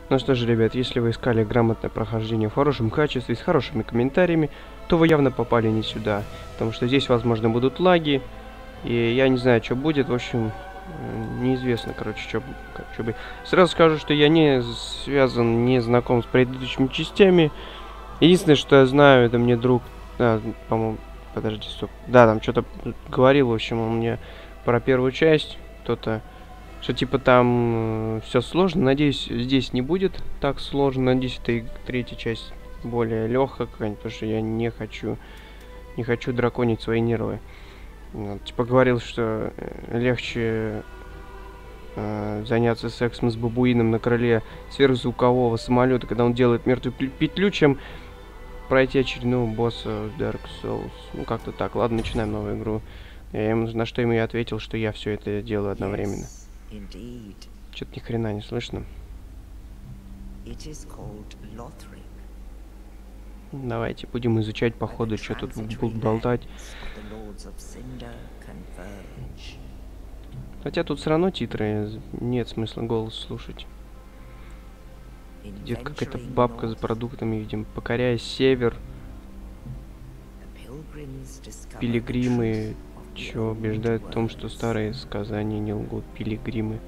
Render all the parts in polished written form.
Ну что же, ребят, если вы искали грамотное прохождение в хорошем качестве, с хорошими комментариями, то вы явно попали не сюда. Потому что здесь, возможно, будут лаги, и я не знаю, что будет. В общем, неизвестно, короче, что будет. Сразу скажу, что я не связан, не знаком с предыдущими частями. Единственное, что я знаю, это мне друг... по-моему, подожди, стоп. Да, там что-то говорил, в общем, он мне про первую часть. Кто-то... Что типа там все сложно. Надеюсь, здесь не будет так сложно. Надеюсь, это и третья часть более легкая какая-нибудь, потому что я не хочу драконить свои нервы. Вот, типа говорил, что легче заняться сексом с бабуином на крыле сверхзвукового самолета, когда он делает мертвую петлю, чем пройти очередного босса в Dark Souls. Ну, как-то так. Ладно, начинаем новую игру. На что ему я ответил, что я все это делаю одновременно. Что-то ни хрена не слышно. Давайте будем изучать по ходу, что тут будут болтать. Хотя тут все равно титры, нет смысла голос слушать. Идет какая-то бабка за продуктами, видим, покоряя север. Пилигримы, чё убеждают в том, что старые сказания не лгут. Пилигримы.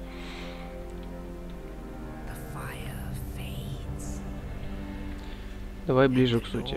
Давай ближе к сути.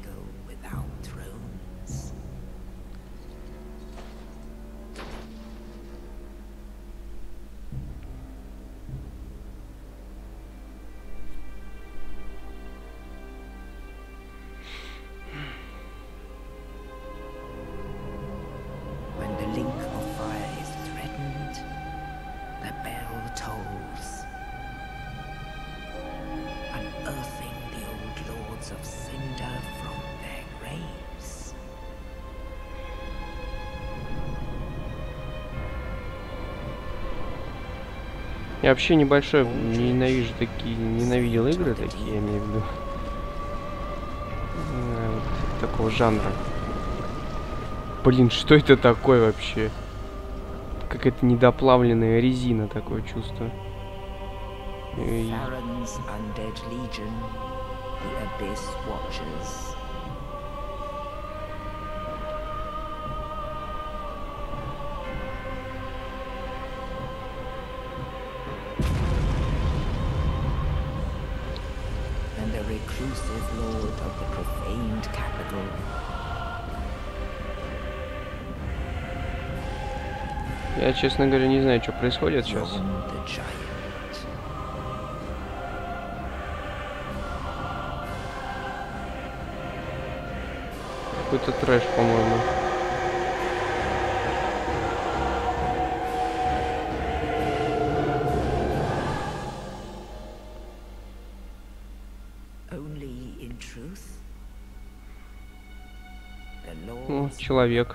Я вообще небольшой, ненавидел игры такие, я имею в виду. Вот, такого жанра. Блин, что это такое вообще? Какая-то недоплавленная резина, такое чувство. Reclusive lord of the profaned capital. Я, честно говоря, не знаю, что происходит сейчас. Какой-то трэш, по-моему. Человек.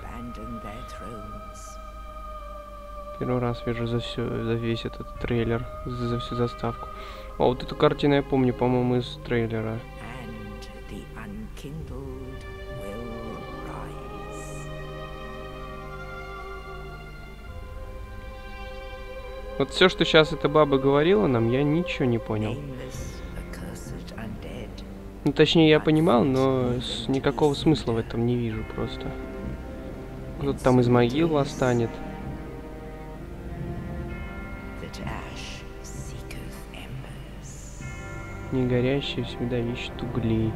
Первый раз вижу за весь этот трейлер, за всю заставку. О, вот эту картину я помню, по-моему, из трейлера. Вот все, что сейчас эта баба говорила нам, я ничего не понял. Ну, точнее, я понимал, но никакого смысла в этом не вижу просто. Кто-то там из могил восстанет. Не горящие всегда ищут угли.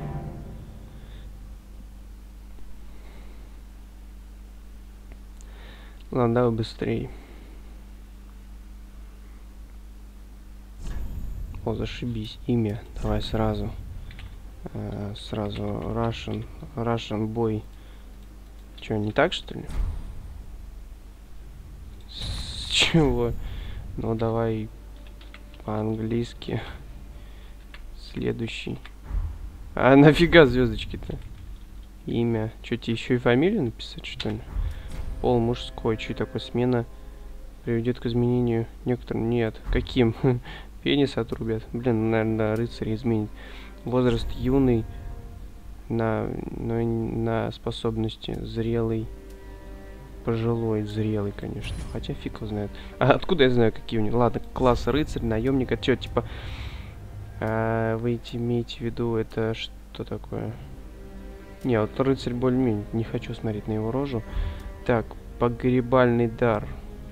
Ладно, давай быстрее. О, зашибись. Имя. Давай сразу. Сразу Russian boy. Че, не так, что ли? С чего? Ну, давай по-английски. Следующий. А нафига звездочки-то? Имя. Че, тебе еще и фамилию написать, что ли? Пол мужской. Че такое? Смена приведет к изменению некоторым? Нет. Каким? Пенис отрубят. Блин, наверное, рыцарь изменит. Возраст юный. На способности зрелый. Пожилой, зрелый, конечно. Хотя фиг его знает. А откуда я знаю, какие у них? Ладно, класс рыцарь, наемник. Это что, типа... Вы имеете в виду, это что такое? Не, вот рыцарь более-менее, не хочу смотреть на его рожу. Так, погребальный дар.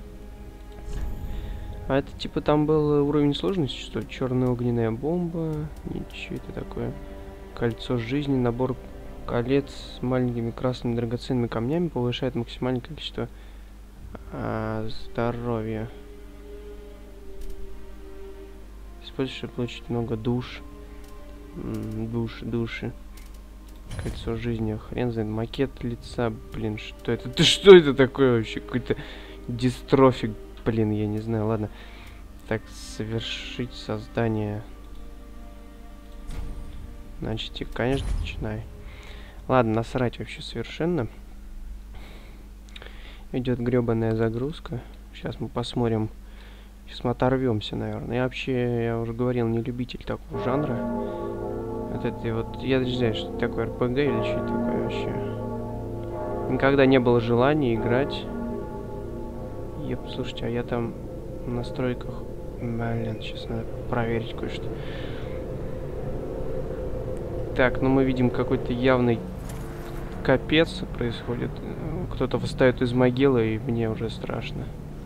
А это типа там был уровень сложности, что ли? Черная огненная бомба. Ничего это такое. Кольцо жизни, набор колец с маленькими красными драгоценными камнями повышает максимальное количество здоровья. Используешь, чтобы получить много душ. Души. Кольцо жизни, хрен знает. Макет лица, блин, что это? Ты что это такое вообще? Какой-то дистрофик, блин, я не знаю, ладно. Так, совершить создание. Значит, конечно, начинай. Ладно, насрать вообще совершенно. Идет гребаная загрузка. Сейчас мы посмотрим. Сейчас мы оторвемся, наверное. Я вообще, я уже говорил, не любитель такого жанра. Вот это вот, я не знаю, что это такое РПГ или что это такое вообще. Никогда не было желания играть. Еп, слушайте, а я там в настройках... Блин, сейчас надо проверить кое-что. Так, ну мы видим какой-то явный капец происходит. Кто-то восстает из могилы, и мне уже страшно.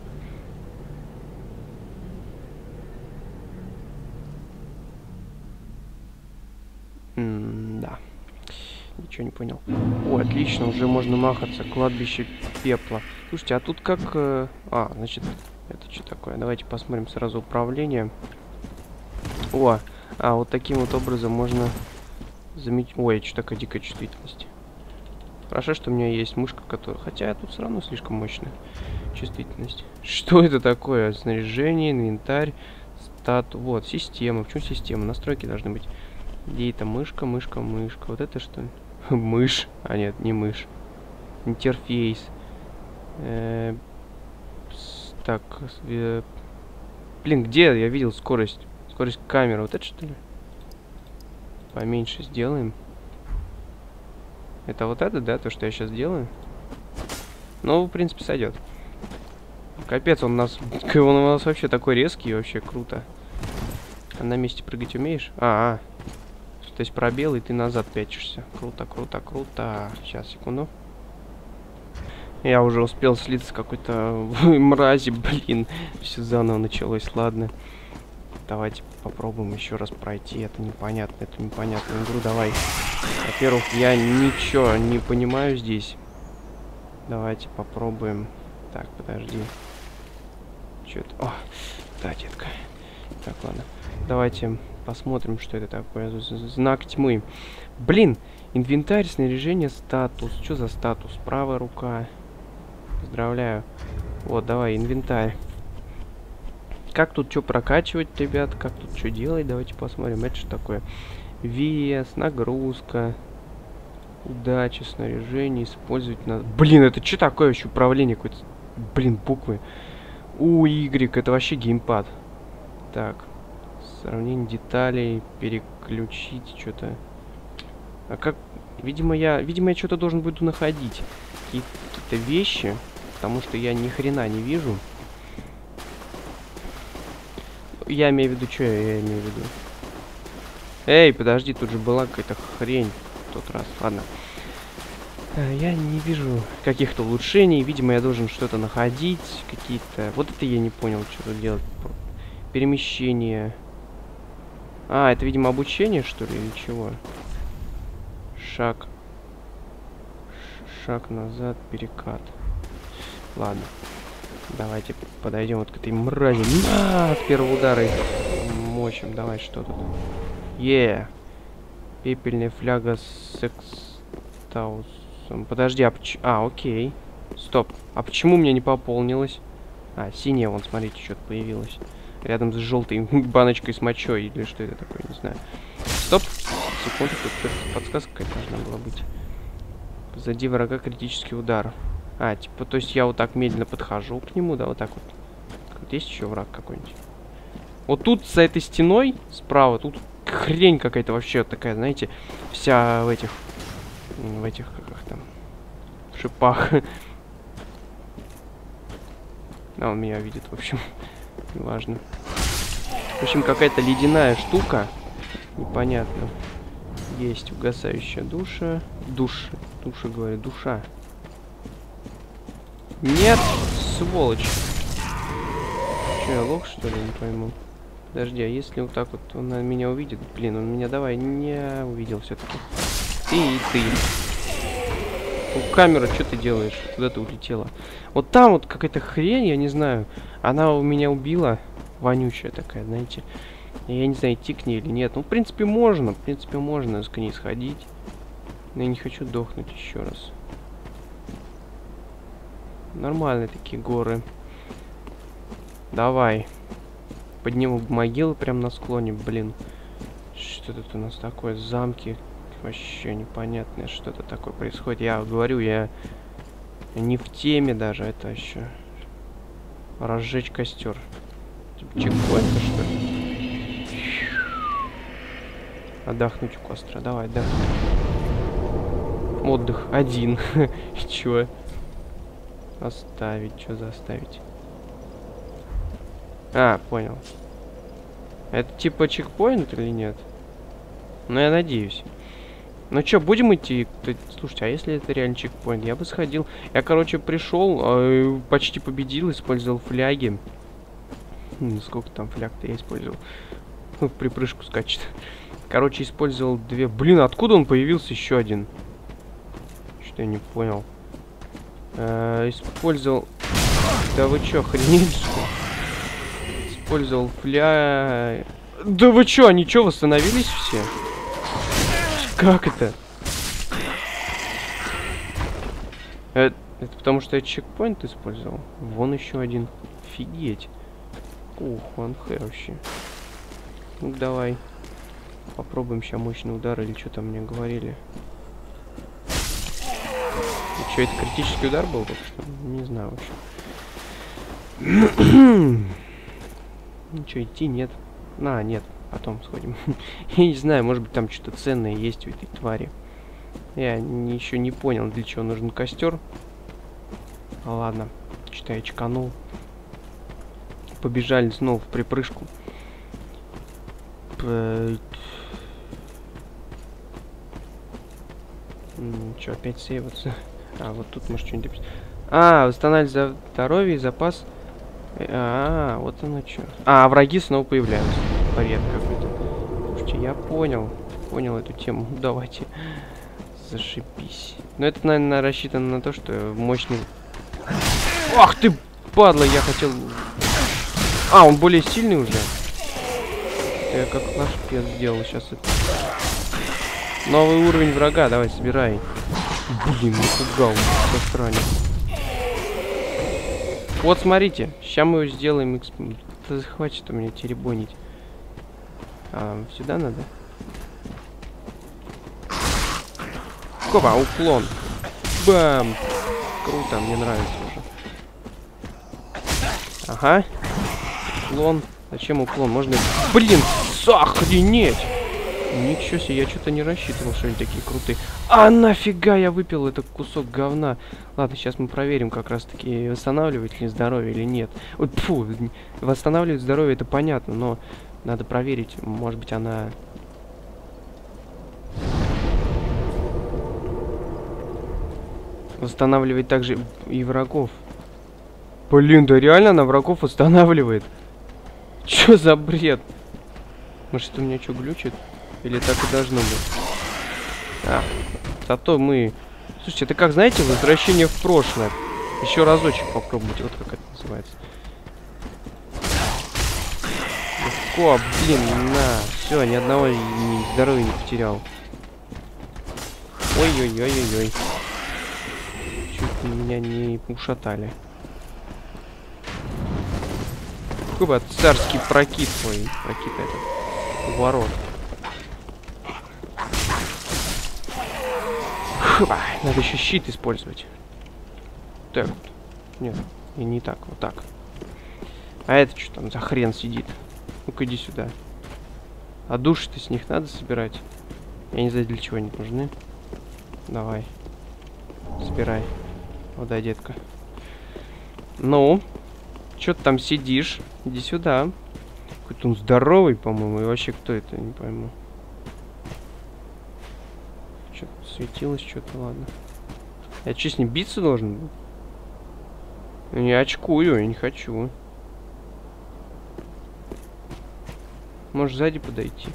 Да. Ничего не понял. О, отлично, уже можно махаться. Кладбище пепла. Слушайте, а тут как... значит, это что такое? Давайте посмотрим сразу управление. О, вот таким вот образом можно заметить... Ой, что такая дикая чувствительность. Хорошо, что у меня есть мышка, которая... Хотя тут все равно слишком мощная чувствительность. Что это такое? Снаряжение, инвентарь, статус... Вот, система. Почему система? Настройки должны быть. Где это мышка? Вот это что ли? Мышь. А нет, не мышь. Интерфейс. Так. Блин, где я видел скорость? Скорость камеры. Вот это что ли? Поменьше сделаем. Это вот это, да? То, что я сейчас делаю? Ну, в принципе, сойдет. Капец, он у нас вообще такой резкий, вообще круто. А на месте прыгать умеешь? То есть пробел, и ты назад пятишься. Круто. Сейчас, секунду. Я уже успел слиться с какой-то мрази, блин. Все заново началось, ладно. Давайте попробуем еще раз пройти эту непонятную игру. Давай. Во-первых, я ничего не понимаю здесь. Давайте попробуем. Так, подожди. Что-то... О, да, детка. Так, ладно. Давайте посмотрим, что это такое. Знак тьмы. Блин, инвентарь, снаряжение, статус. Что за статус? Правая рука. Поздравляю. Вот, давай, инвентарь. Как тут что прокачивать, ребят? Как тут что делать? Давайте посмотрим. Это что такое? Вес, нагрузка, удача, снаряжение, использовать надо. Блин, это что такое вообще управление какое-то? Блин, буквы. Y, это вообще геймпад. Так. Сравнение деталей, переключить что-то. А как? Видимо, я что-то должен буду находить. Какие-то вещи, потому что я ни хрена не вижу. Я имею в виду, что я имею в виду? Эй, подожди, тут же была какая-то хрень в тот раз. Ладно. Я не вижу каких-то улучшений. Видимо, я должен что-то находить. Какие-то... Вот это я не понял, что тут делать. Перемещение. Это, видимо, обучение, что ли, или чего? Шаг. Шаг назад, перекат. Ладно. Давайте подойдем вот к этой мрази. С первого удара их мочим. Давай, что тут? Пепельная фляга с экстаусом. Подожди, окей. Стоп. А почему мне не пополнилось? Синяя, вон, смотрите, что-то появилось. Рядом с желтой баночкой с мочой. Или что это такое, не знаю. Стоп. Секунду, тут подсказка какая-то должна была быть. Позади врага критический удар. Типа, то есть я вот так медленно подхожу к нему, да, вот так вот. Вот есть еще враг какой-нибудь? Вот тут, за этой стеной, справа, тут хрень какая-то вообще такая, знаете, вся в этих, как их там, шипах. Он меня видит, в общем, неважно. В общем, какая-то ледяная штука. Непонятно. Есть угасающая душа. Душа, говорю, душа. Нет, сволочь. Че, я лох, что ли, не пойму. Подожди, а если вот так вот он меня увидит? Блин, он меня давай не увидел все-таки. Ты и ты. Камера, что ты делаешь? Куда ты улетела? Вот там вот какая-то хрень, я не знаю. Она у меня убила. Вонючая такая, знаете. Я не знаю, идти к ней или нет. Ну, в принципе, можно. В принципе, можно к ней сходить. Но я не хочу дохнуть еще раз. Нормальные такие горы. Давай. Подниму могилы прямо на склоне, блин. Что тут у нас такое? Замки. Вообще непонятное что-то такое происходит. Я говорю, я не в теме даже. Это еще разжечь костер. Типа чекпоинта, что ли? Отдохнуть у костра. Давай, отдохнуть. Отдых один. Чё? Оставить. Что заставить? А, понял. Это типа чекпоинт или нет? Ну, я надеюсь. Ну чё, будем идти? Слушайте, а если это реально чекпоинт? Я бы сходил. Я, короче, пришел, почти победил, использовал фляги. Сколько там фляг-то я использовал? В припрыжку скачет. Короче, использовал 2. Блин, откуда он появился еще один? Что-то я не понял. Использовал... Да вы чё, охренели, что ли? Использовал фляг... Да вы чё, они чё, восстановились все? Как это? Это потому что я чекпоинт использовал. Вон еще один. Офигеть. Ух, он вообще. Ну давай. Попробуем сейчас мощный удар или что там мне говорили. И что, это критический удар был только что? Не знаю вообще. Ну что, идти нет. Нет. Потом сходим. Я не знаю, может быть там что-то ценное есть у этой твари. Я еще не понял, для чего нужен костер. Ладно, что-то я чеканул. Побежали снова в припрыжку. Что, опять сейваться? А, вот тут может что-нибудь... восстанавливать здоровье и запас. Вот оно что. Враги снова появляются. Бред какой-то. Слушайте, я понял эту тему. Давайте. Зашибись. Но это, наверное, рассчитано на то, что мощный... Ах ты, падла, я хотел... он более сильный уже. Я как лошпец сделал сейчас это. Новый уровень врага, давай, собирай. Блин, напугал, странец. Вот, смотрите, сейчас мы его сделаем... Да хватит у меня теребонить. Сюда надо? Опа, уклон. Бам! Круто, мне нравится уже. Ага. Уклон. Зачем уклон? Можно... Блин, охренеть! Ничего себе, я что-то не рассчитывал, что они такие крутые. Нафига я выпил этот кусок говна. Ладно, сейчас мы проверим как раз-таки, восстанавливает ли здоровье или нет. Фу, восстанавливает здоровье, это понятно, но надо проверить. Может быть, она... восстанавливает также и врагов. Блин, да реально она врагов восстанавливает. Чё за бред? Может, у меня что, глючит? Или так и должно быть? Зато мы... Слушайте, это как, знаете, возвращение в прошлое. Еще разочек попробуйте. Вот как это называется. Легко, блин, все, ни одного здоровья не потерял. Ой-ой-ой-ой-ой. Чуть меня не ушатали. Какой царский прокид твой. Прокид этот. Ворот. Надо еще щит использовать. Так вот. Нет, и не так, вот так. А это что там за хрен сидит? Ну-ка иди сюда. А души-то с них надо собирать? Я не знаю, для чего они нужны. Давай. Собирай. Вот, да, детка. Ну, что ты там сидишь? Иди сюда. Какой-то он здоровый, по-моему. И вообще, кто это? Не пойму. Что-то светилось, что-то, ладно. Я че, с ним биться должен был? Не очкую, я не хочу. Может, сзади подойти?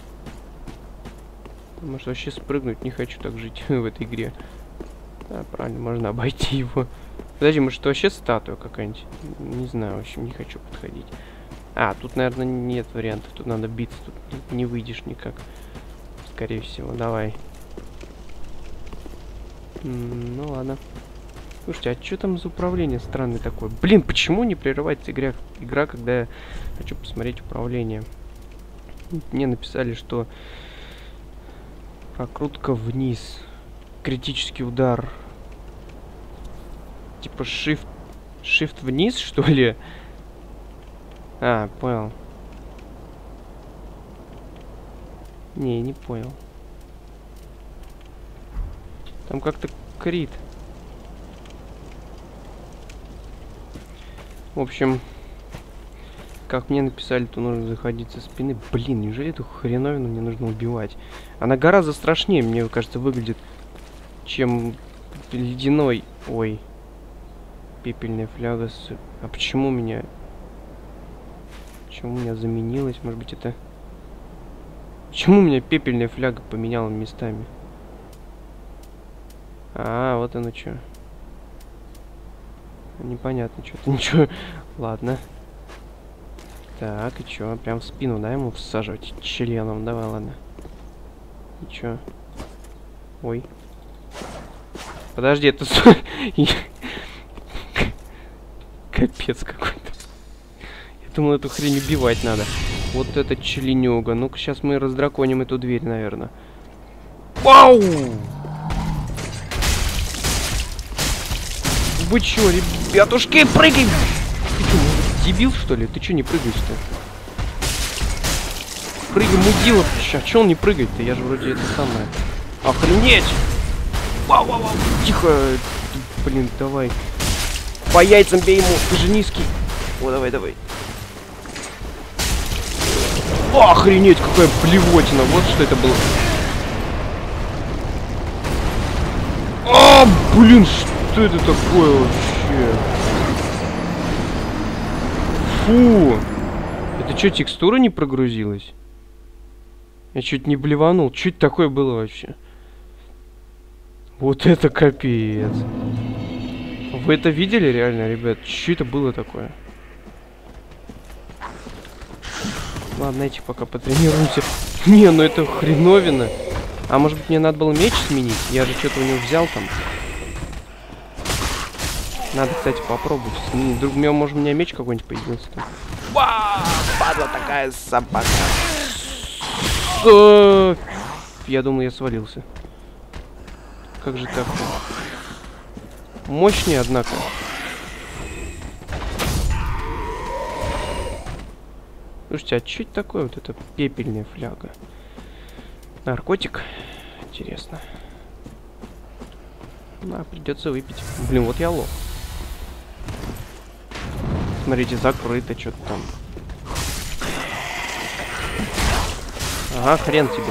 Может, вообще спрыгнуть? Не хочу так жить в этой игре. Да, правильно, можно обойти его. Подожди, может, вообще статуя какая-нибудь? Не знаю, в общем, не хочу подходить. А, тут, наверное, нет вариантов. Тут надо биться, тут не выйдешь никак. Скорее всего, давай. Ну ладно. Слушайте, а что там за управление странное такое? Блин, почему не прерывается игра, когда я хочу посмотреть управление? Мне написали, что прокрутка вниз. Критический удар. Типа shift вниз, что ли? А, понял. Не понял. Там как-то крит. В общем, как мне написали, то нужно заходить со спины. Блин, неужели эту хреновину мне нужно убивать? Она гораздо страшнее, мне кажется, выглядит, чем ледяной. Ой. Пепельная фляга с... А почему меня... Почему у меня заменилось? Может быть, это... Почему у меня пепельная фляга поменяла местами? А, вот оно что. Непонятно что-то. Ничего. Ладно. Так, и чё? Прям в спину, да, ему всаживать членом? Давай, ладно. И чё? Ой. Подожди, это... Капец какой-то. Я думал, эту хрень убивать надо. Вот это членёга. Ну-ка, сейчас мы раздраконим эту дверь, наверное. Вау! Вы чё, ребятушки, прыгай! Ты чё, дебил, что ли? Ты чё не прыгаешь-то? Прыгай, мудила! А чё он не прыгает-то? Я же вроде это самое... Охренеть! Вау-вау-вау! Тихо! Блин, давай. По яйцам бей ему! Ты же низкий! О, давай. О, охренеть, какая блевотина! Вот что это было. А, блин, что это такое вообще? Фу! Это что, текстура не прогрузилась? Я чуть не блеванул. Что это такое было вообще? Вот это капец. Вы это видели реально, ребят? Что это было такое? Ладно, эти пока потренируемся. Не, ну это хреновина. А может быть мне надо было меч сменить? Я же что-то у него взял там. Надо, кстати, попробовать сменить. Вдруг у меня меч какой-нибудь появился там. Вау! Падла такая собака. Я думал, я свалился. Как же так? Мощнее, однако. Слушайте, а что это такое вот эта пепельная фляга? Наркотик? Интересно. Да, придется выпить. Блин, вот я лох. Смотрите, закрыто что-то там. Ага, хрен тебе.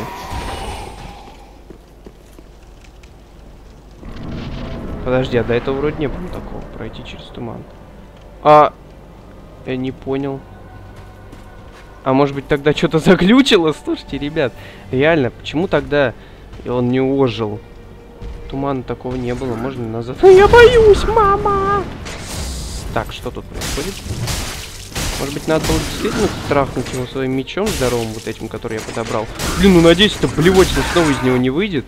Подожди, а до этого вроде не было такого. Пройти через туман. А... Я не понял. А может быть тогда что-то заглючило? Слушайте, ребят, реально, почему тогда он не ожил? Тумана такого не было, можно назад. Я боюсь, мама! Так, что тут происходит? Может быть, надо было действительно трахнуть его своим мечом здоровым, вот этим, который я подобрал. Блин, ну надеюсь, это блевотина снова из него не выйдет.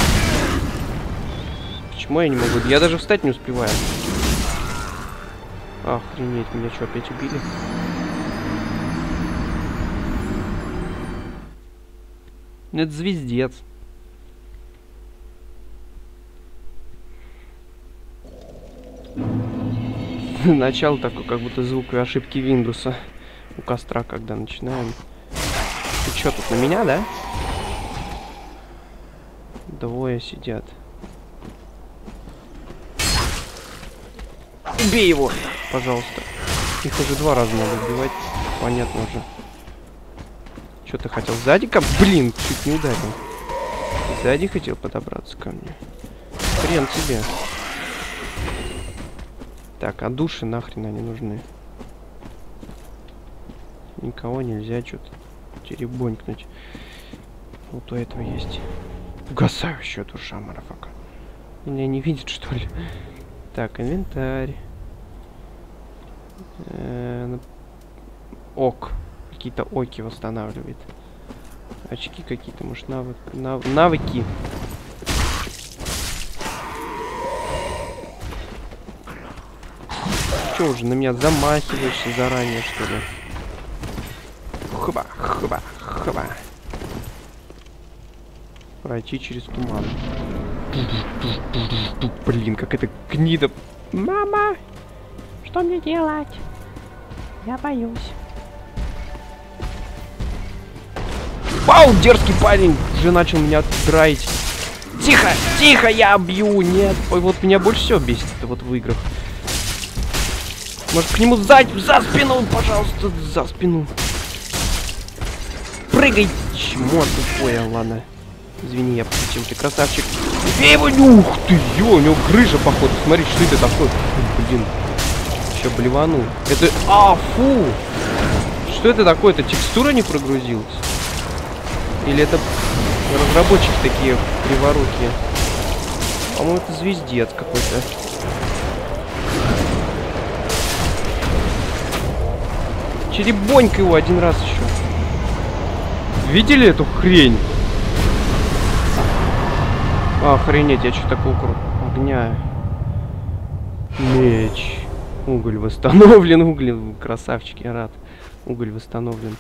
Почему я не могу? Я даже встать не успеваю. Охренеть, меня что, опять убили? Это звездец. Начало такое, как будто звук ошибки Windows у костра, когда начинаем. Ты чё, тут на меня, да? Двое сидят. Убей его, пожалуйста. Их уже 2 раза надо убивать. Понятно уже. Что ты хотел сзади? Блин, чуть не ударил. Сзади хотел подобраться ко мне. Хрен тебе. Так, а души нахрен они нужны? Никого нельзя что-то теребонькнуть. Вот у этого есть. Угасающая душа, марафака. Меня не видит, что ли? Так, инвентарь. Ок. Какие-то оки восстанавливает. Очки какие-то, может, навыки. Че уже на меня замахиваешься заранее, что ли? Хба, хба, хба. Пройти через туман. Блин, как это гнида. Мама, что мне делать? Я боюсь. Вау, дерзкий парень уже начал меня драить. Тихо, тихо, я бью. Нет, ой, вот меня больше всего бесит это вот в играх. Может, к нему за спину, пожалуйста, за спину. Прыгай, чмо тупое, ладно. Извини, я пошутил, ты красавчик. Бей его, ух ты, у него крыша, походу. Смотри, что это такое. Блин, еще блеванул. Это, фу. Что это такое? Это текстура не прогрузилась? Или это разработчики такие криворукие? По-моему, это звездец какой-то. Черебонька его один раз еще. Видели эту хрень? Охренеть, я что такого огня. Меч. Уголь восстановлен, уголь. Красавчик, я рад. Уголь восстановлен.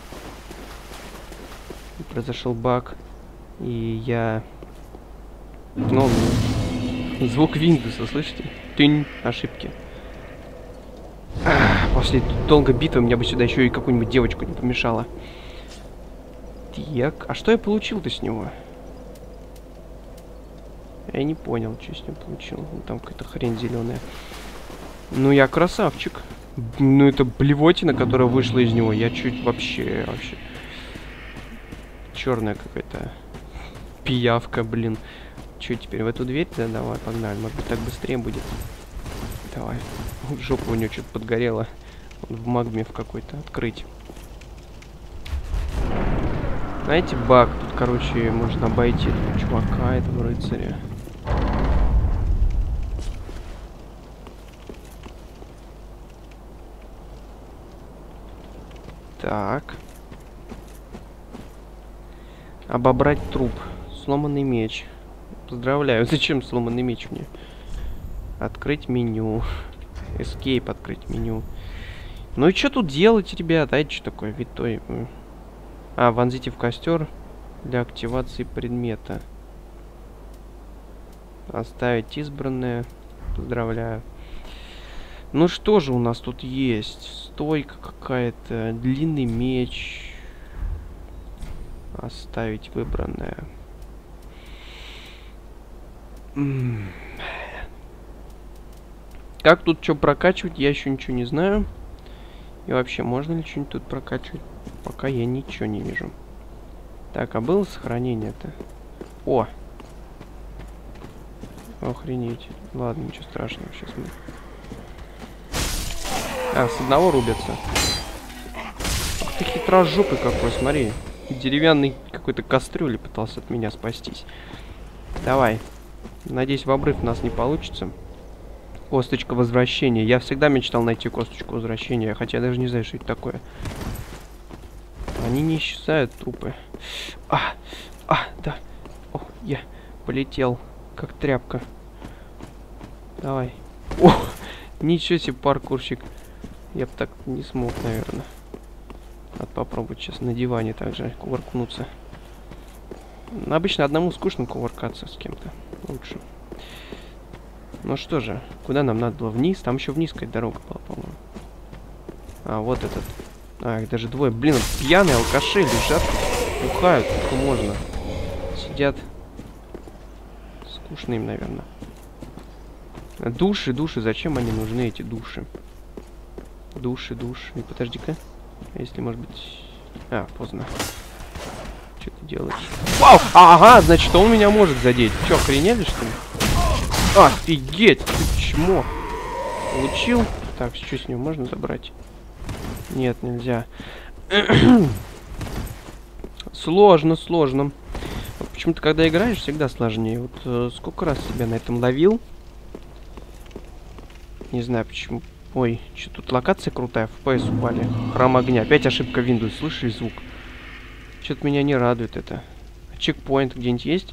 Произошел баг. И я... Ну, звук Windows, слышите? Тынь, ошибки. После долгой битвы мне бы сюда еще и какую-нибудь девочку не помешало. Так, а что я получил-то с него? Я не понял, что с ним получил. Там какая-то хрень зеленая. Ну, я красавчик. Ну, это блевотина, которая вышла из него. Я чуть вообще... Черная какая-то пиявка, блин. Че теперь, в эту дверь? Да, давай, погнали. Может быть, так быстрее будет. Давай. Жопа у него что-то подгорела. В магме в какой-то открыть. Знаете, баг. Тут, короче, можно обойти этого чувака, этого рыцаря. Так. Обобрать труп. Сломанный меч. Поздравляю. Зачем сломанный меч мне? Открыть меню. Escape открыть меню. Ну и что тут делать, ребята? А это что такое? Витой. Вонзите в костер для активации предмета. Оставить избранное. Поздравляю. Ну что же у нас тут есть? Стойка какая-то. Длинный меч. Оставить выбранное. Как тут что прокачивать, я еще ничего не знаю. И вообще, можно ли что-нибудь тут прокачивать? Пока я ничего не вижу. Так, а было сохранение-то? О! Охренеть. Ладно, ничего страшного. Сейчас мы... с одного рубятся. Ах ты хитрожопый какой, смотри. Деревянный какой-то кастрюли пытался от меня спастись. Давай. Надеюсь, в обрыв у нас не получится. Косточка возвращения. Я всегда мечтал найти косточку возвращения, хотя я даже не знаю, что это такое. Они не исчезают, трупы. Да. Ох, я полетел, как тряпка. Давай. О, ничего себе, паркурщик. Я бы так не смог, наверное. Надо попробовать сейчас на диване также кувыркнуться. Обычно одному скучно кувыркаться с кем-то. Лучше. Ну что же, куда нам надо было? Вниз? Там еще вниз какая-то дорога была, по-моему. Вот этот. Их даже двое. Блин, пьяные алкаши лежат. Бухают, сколько можно. Сидят. Скучно им, наверное. Души. Зачем они нужны, эти души? Души. И подожди-ка. Если, может быть... поздно. Что ты делаешь? Вау! Ага, значит, он меня может задеть. Чё, охренели, что ли? Офигеть! Ты чмо! Получил? Так, что с него можно забрать? Нет, нельзя. Сложно, сложно. Вот почему-то, когда играешь, всегда сложнее. Вот сколько раз себя на этом ловил. Не знаю почему. Ой, что тут локация крутая, FPS упали. Храм огня. Опять ошибка Windows. Слышали звук? Что-то меня не радует это. Чекпоинт где-нибудь есть?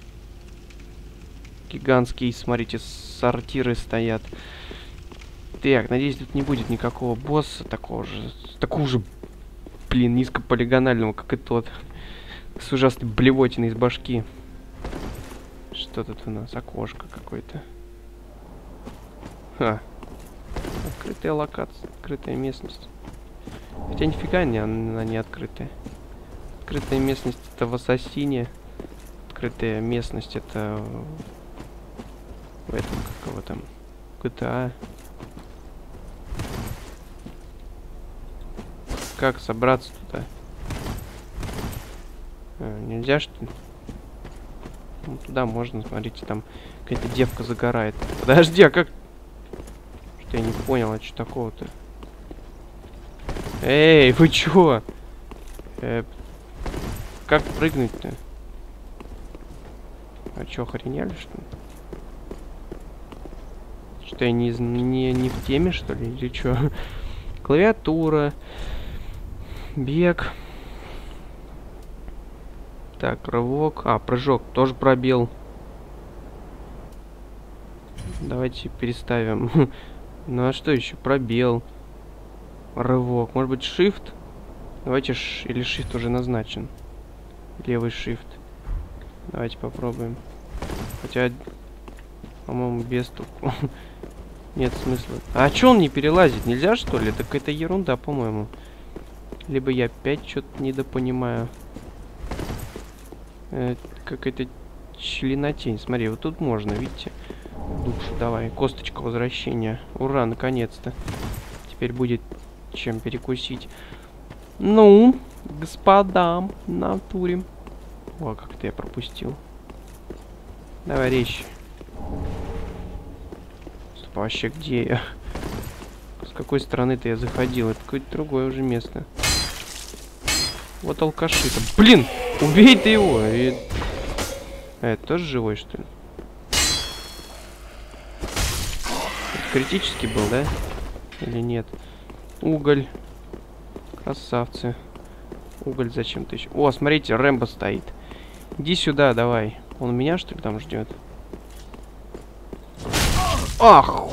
Гигантские, смотрите, сортиры стоят. Так, надеюсь, тут не будет никакого босса такого же, блин, низкополигонального, как и тот. С ужасной блевотиной из башки. Что тут у нас? Окошко какое-то. Ха. Открытая локация, открытая местность. Хотя нифига она не открытая. Открытая местность это в Ассасине. Открытая местность это в этом, как его там, GTA. Как собраться туда? Нельзя, что ли? Ну, туда можно, смотрите, там какая-то девка загорает. Подожди, а как? Что я не понял, а что такого-то? Эй, вы чё? Как прыгнуть-то? А чё, охренели, что ли? Что я не в теме, что ли? Или чё? Клавиатура. Бег. Так, рывок. А, прыжок. Тоже пробел. Давайте переставим. Ну а что еще? Пробел. Рывок. Может быть, shift? Давайте или shift уже назначен. Левый shift. Давайте попробуем. Хотя, по-моему, без толку. Нет смысла. А чё он не перелазит? Нельзя, что ли? Так это ерунда, по-моему. Либо я опять что-то недопонимаю. Какая-то членотень. Смотри, вот тут можно, видите? Душу, давай. Косточка возвращения. Ура, наконец-то. Теперь будет чем перекусить. Ну, господа, натурим. О, как-то я пропустил. Давай речь. Стоп, а вообще где я? С какой стороны-то я заходил? Это какое-то другое уже место. Вот алкаши-то. Блин! Убей ты его! Это тоже живой, что ли? Это критический был, да? Или нет? Уголь. Красавцы. Уголь зачем-то еще. О, смотрите, Рэмбо стоит. Иди сюда, давай. Он меня, что ли, там ждет? Ах!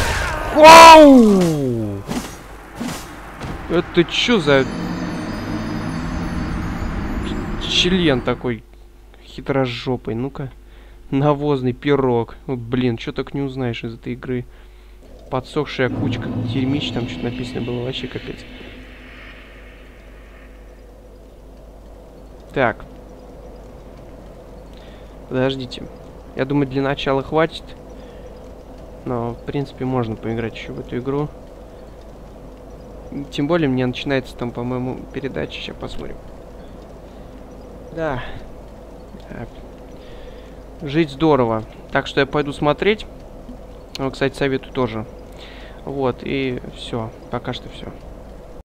Вау! Это что за член такой хитрожопый? Ну-ка. Навозный пирог. О, блин, что так не узнаешь из этой игры? Подсохшая кучка дерьмищ, там что-то написано было, вообще капец. Так. Подождите. Я думаю, для начала хватит. Но, в принципе, можно поиграть еще в эту игру. Тем более, мне начинается там, по-моему, передача. Сейчас посмотрим. Да. Так. Жить здорово. Так что я пойду смотреть. Кстати, советую тоже. Вот, и все. Пока что все.